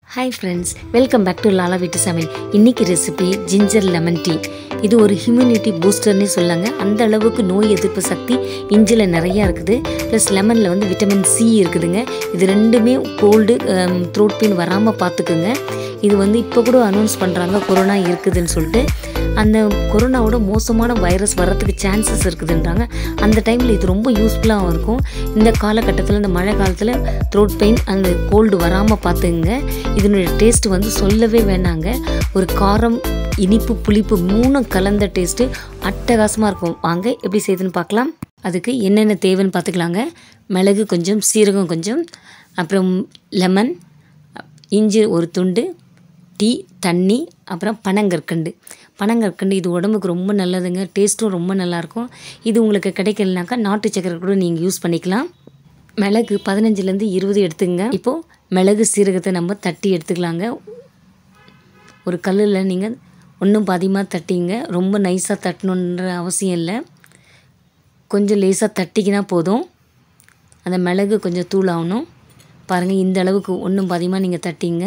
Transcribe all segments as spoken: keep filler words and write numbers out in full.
Hi friends, welcome back to Lala Veetu Samayal. இன்னைக்கு recipe ginger lemon tea. இது ஒரு immunity booster னே சொல்லாங்க. அந்த அளவுக்கு நோய் எதிர்ப்பு சக்தி இஞ்சில நிறைய இருக்குது. ப்ளஸ் லெமன்ல வந்து விட்டமின் சி இருக்குதுங்க. இது ரெண்டுமே கோல்டு throat pain வராம பாத்துக்குங்க. இது வந்து இப்போ கூட அனௌன்ஸ் பண்றாங்க கொரோனா இருக்குதுன்னு சொல்லிட்டு. அந்த கொரோனாவோட மோசமான வைரஸ் வரதுக்கு சான்சஸ் இருக்குதுன்றாங்க. அந்த டைமில் இது ரொம்ப யூஸ்ஃபுல்லாகவும் இருக்கும். இந்த காலகட்டத்தில் இந்த மழை காலத்தில் த்ரோட் பெயின் அந்த கோல்டு வராமல் பார்த்துங்க. இதனுடைய டேஸ்ட் வந்து சொல்லவே வேணாங்க. ஒரு காரம் இனிப்பு புளிப்பு மூணும் கலந்த டேஸ்ட்டு அட்டகாசமாக இருக்கும். வாங்க எப்படி செய்யுதுன்னு பார்க்கலாம். அதுக்கு என்னென்ன தேவைன்னு பார்த்துக்கலாங்க. மிளகு கொஞ்சம், சீரகம் கொஞ்சம், அப்புறம் லெமன், இஞ்சி ஒரு துண்டு, டீ, தண்ணி, அப்புறம் பனங்கற்கண்டு. பனங்கற்கண்டு இது உடம்புக்கு ரொம்ப நல்லதுங்க. டேஸ்ட்டும் ரொம்ப நல்லாயிருக்கும். இது உங்களுக்கு கிடைக்கலனாக்கா நாட்டு சக்கரை கூட நீங்கள் யூஸ் பண்ணிக்கலாம். மிளகு பதினஞ்சுலேருந்து இருபது எடுத்துங்க. இப்போது மிளகு சீரகத்தை நம்ம தட்டி எடுத்துக்கலாங்க. ஒரு கல்லில் நீங்கள் ஒன்றும் பாதியமாக தட்டிங்க. ரொம்ப நைஸாக தட்டணுன்ற அவசியம் இல்லை. கொஞ்சம் லேசாக தட்டிக்கினா போதும். அந்த மிளகு கொஞ்சம் தூள் ஆகணும். பாருங்கள், இந்த அளவுக்கு ஒன்றும் பாதியமாக நீங்கள் தட்டிங்க.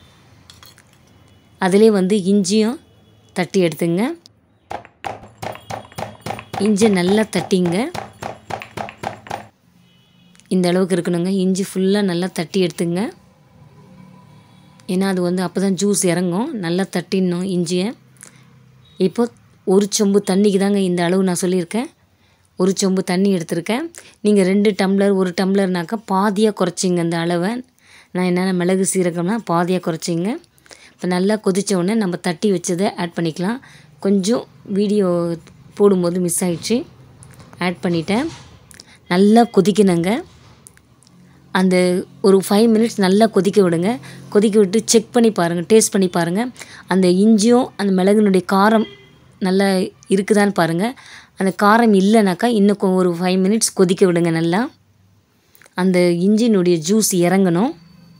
அதிலே வந்து இஞ்சியும் தட்டி எடுத்துங்க. இஞ்சி நல்லா தட்டிங்க. இந்த அளவுக்கு இருக்கணுங்க. இஞ்சி ஃபுல்லாக நல்லா தட்டி எடுத்துங்க. ஏன்னா அது வந்து அப்போ தான் ஜூஸ் இறங்கும். நல்லா தட்டிடணும் இஞ்சியை. இப்போ ஒரு சொம்பு தண்ணிக்கு தாங்க இந்த அளவு நான் சொல்லியிருக்கேன். ஒரு சொம்பு தண்ணி எடுத்திருக்கேன். நீங்கள் ரெண்டு டம்ளர் ஒரு டம்ளர்னாக்கா பாதியாக குறைச்சிங்க அந்த அளவை. நான் என்னென்ன மிளகு சீரகம்னா பாதியாக குறைச்சிங்க. இப்போ நல்லா கொதித்த உடனே நம்ம தட்டி வச்சதை ஆட் பண்ணிக்கலாம். கொஞ்சம் வீடியோ போடும்போது மிஸ் ஆகிடுச்சு. ஆட் பண்ணிட்டேன். நல்லா கொதிக்கணுங்க. அந்த ஒரு ஃபைவ் மினிட்ஸ் நல்லா கொதிக்க விடுங்க. கொதிக்க விட்டு செக் பண்ணி பாருங்கள், டேஸ்ட் பண்ணி பாருங்கள். அந்த இஞ்சியும் அந்த மிளகுனுடைய காரம் நல்லா இருக்குதான்னு பாருங்கள். அந்த காரம் இல்லைனாக்கா இன்னும் ஒரு ஃபைவ் மினிட்ஸ் கொதிக்க விடுங்க. நல்லா அந்த இஞ்சினுடைய ஜூஸ் இறங்கணும்.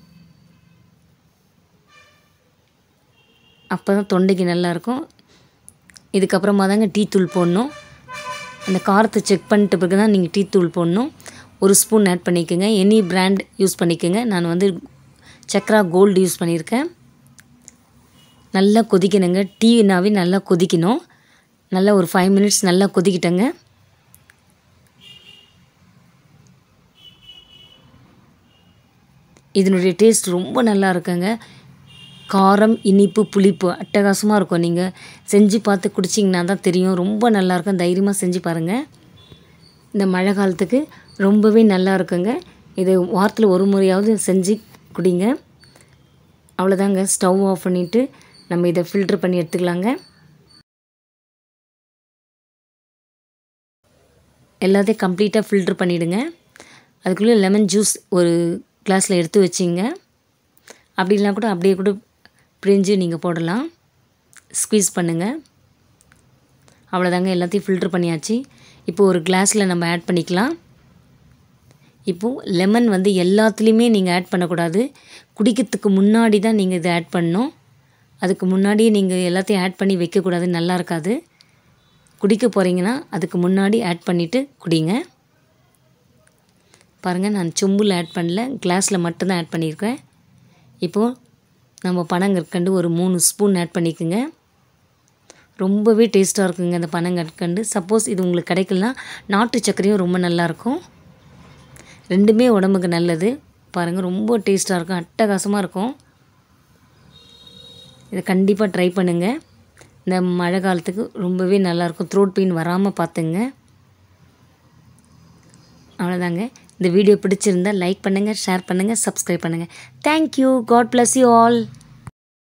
அப்போ தான் தொண்டைக்கு நல்லாயிருக்கும். இதுக்கப்புறமா தாங்க டீ தூள் போடணும். அந்த காரத்தை செக் பண்ணிட்டு பிறகு தான் நீங்கள் டீ தூள் போடணும். ஒரு ஸ்பூன் ஆட் பண்ணிக்கோங்க. எனி பிராண்ட் யூஸ் பண்ணிக்கோங்க. நான் வந்து சக்ரா கோல்டு யூஸ் பண்ணியிருக்கேன். நல்லா கொதிக்கணுங்க. டீனாவே நல்லா கொதிக்கணும். நல்லா ஒரு ஃபைவ் மினிட்ஸ் நல்லா கொதிக்கிட்டேங்க. இதனுடைய டேஸ்ட் ரொம்ப நல்லா இருக்குங்க. காரம் இனிப்பு புளிப்பு அட்டகாசமாக இருக்கும். நீங்கள் செஞ்சு பார்த்து குடிச்சிங்கன்னா தான் தெரியும். ரொம்ப நல்லாயிருக்கும். தைரியமாக செஞ்சு பாருங்கள். இந்த மழை காலத்துக்கு ரொம்பவே நல்லா இருக்குங்க. இது வாரத்தில் ஒரு முறையாவது செஞ்சு குடிங்க. அவ்வளோதாங்க. ஸ்டவ் ஆஃப் பண்ணிவிட்டு நம்ம இதை ஃபில்ட்ரு பண்ணி எடுத்துக்கலாங்க. எல்லாத்தையும் கம்ப்ளீட்டாக ஃபில்ட்ரு பண்ணிவிடுங்க. அதுக்குள்ளே லெமன் ஜூஸ் ஒரு கிளாஸில் எடுத்து வச்சிங்க. அப்படி இல்லைனா கூட அப்படியே கூட பிரிஞ்சு நீங்கள் போடலாம். ஸ்குவீஸ் பண்ணுங்கள். அவ்வளோதாங்க. எல்லாத்தையும் ஃபில்ட்ரு பண்ணியாச்சு. இப்போது ஒரு கிளாஸில் நம்ம ஆட் பண்ணிக்கலாம். இப்போது லெமன் வந்து எல்லாத்துலேயுமே நீங்கள் ஆட் பண்ணக்கூடாது. குடிக்கிறதுக்கு முன்னாடி தான் நீங்கள் இதை ஆட் பண்ணணும். அதுக்கு முன்னாடியே நீங்கள் எல்லாத்தையும் ஆட் பண்ணி வைக்கக்கூடாது. நல்லா இருக்காது. குடிக்க போகிறீங்கன்னா அதுக்கு முன்னாடி ஆட் பண்ணிவிட்டு குடிங்க. பாருங்கள், நான் சொம்பில் ஆட் பண்ணல, கிளாஸில் மட்டும்தான் ஆட் பண்ணியிருக்கேன். இப்போது நம்ம பனங்கற்கண்டு ஒரு மூணு ஸ்பூன் ஆட் பண்ணிக்கோங்க. ரொம்பவே டேஸ்ட்டாக இருக்குங்க அந்த பனங்கற்கண்டு. சப்போஸ் இது உங்களுக்கு கிடைக்கலனா நாட்டு சர்க்கரையும் ரொம்ப நல்லாயிருக்கும். ரெண்டுமே உடம்புக்கு நல்லது. பாருங்கள், ரொம்ப டேஸ்ட்டாக இருக்கும். அட்டகாசமாக இருக்கும். இதை கண்டிப்பாக ட்ரை பண்ணுங்கள். இந்த மழை காலத்துக்கு ரொம்பவே நல்லாயிருக்கும். த்ரோட் பெயின் வராமல் பார்த்துங்க. அவ்வளோதாங்க. இந்த வீடியோ பிடிச்சிருந்தால் லைக் பண்ணுங்கள், ஷேர் பண்ணுங்கள், சப்ஸ்கிரைப் பண்ணுங்கள். Thank you. God bless you all.